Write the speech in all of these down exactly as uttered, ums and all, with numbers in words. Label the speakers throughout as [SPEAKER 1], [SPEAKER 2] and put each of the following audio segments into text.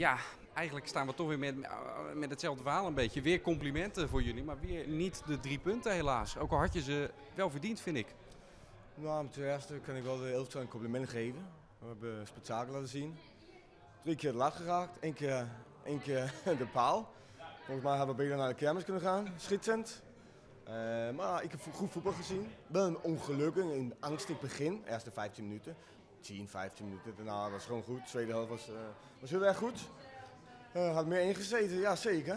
[SPEAKER 1] Ja, eigenlijk staan we toch weer met, met hetzelfde verhaal een beetje. Weer complimenten voor jullie, maar weer niet de drie punten helaas. Ook al had je ze wel verdiend, vind ik.
[SPEAKER 2] Nou, ten eerste kan ik wel de elftal een compliment geven. We hebben spektakel laten zien. Drie keer de lat geraakt, één keer, één keer de paal. Volgens mij hebben we beter naar de kermis kunnen gaan, schitterend. Uh, maar ik heb goed voetbal gezien. Wel een ongelukkig, een angstig begin, eerste vijftien minuten. tien, vijftien minuten, daarna was het gewoon goed. De tweede helft was, uh, was heel erg goed. Uh, had meer ingezeten, ja zeker.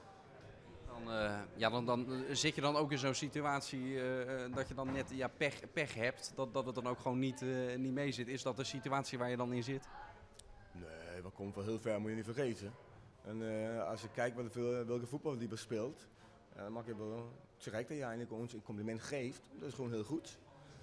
[SPEAKER 1] Dan, uh, ja, dan, dan zit je dan ook in zo'n situatie uh, dat je dan net ja, pech, pech hebt, dat, dat het dan ook gewoon niet, uh, niet mee zit. Is dat de situatie waar je dan in zit?
[SPEAKER 2] Nee, we komen van heel ver, moet je niet vergeten. En uh, als je kijkt wat de, welke voetbal die speelt, uh, dan mag je wel terecht dat je eigenlijk ons een compliment geeft. Dat is gewoon heel goed.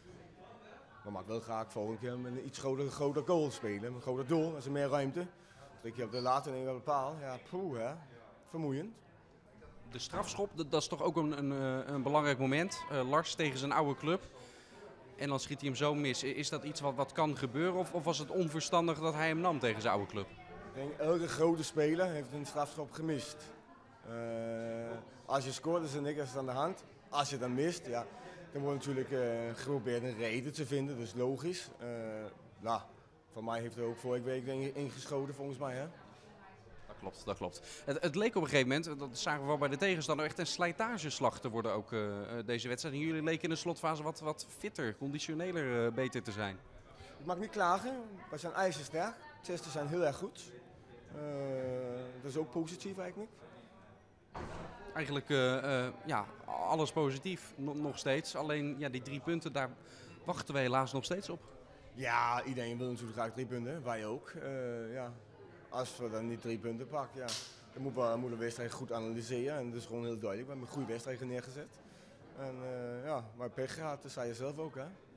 [SPEAKER 2] Maar mag wel graag volgende keer met een iets groter, groter goal spelen, een groter doel, als er meer ruimte. Druk je op de laatste en op de paal, ja, poeh, hè, vermoeiend.
[SPEAKER 1] De strafschop, dat, dat is toch ook een, een, een belangrijk moment. Uh, Lars tegen zijn oude club. En dan schiet hij hem zo mis. Is dat iets wat, wat kan gebeuren of, of was het onverstandig dat hij hem nam tegen zijn oude club?
[SPEAKER 2] Ik denk, elke grote speler heeft een strafschop gemist. Uh, als je scoort is er niks aan de hand. Als je dan mist, ja, dan wordt natuurlijk uh, geprobeerd een reden te vinden, dus logisch. Uh, nou, van mij heeft er ook vorige week ingeschoten volgens mij, hè?
[SPEAKER 1] Dat klopt, dat klopt. Het, het leek op een gegeven moment, dat zagen we wel bij de tegenstander, echt een slijtageslag te worden ook uh, deze wedstrijd. En jullie leken in de slotfase wat, wat fitter, conditioneler, uh, beter te zijn.
[SPEAKER 2] Ik mag niet klagen, wij zijn ijzersterk. De testen zijn heel erg goed. Uh, dat is ook positief eigenlijk.
[SPEAKER 1] Eigenlijk uh, uh, ja, alles positief, no- nog steeds. Alleen ja, die drie punten, daar wachten we helaas nog steeds op.
[SPEAKER 2] Ja, iedereen wil natuurlijk graag drie punten, wij ook. Uh, ja. Als we dan niet drie punten pakken, ja, dan moeten we, moeten we de wedstrijd goed analyseren. En dat is gewoon heel duidelijk. We hebben een goede wedstrijd neergezet. En uh, ja, maar pech gehad, dat zei je zelf ook, hè.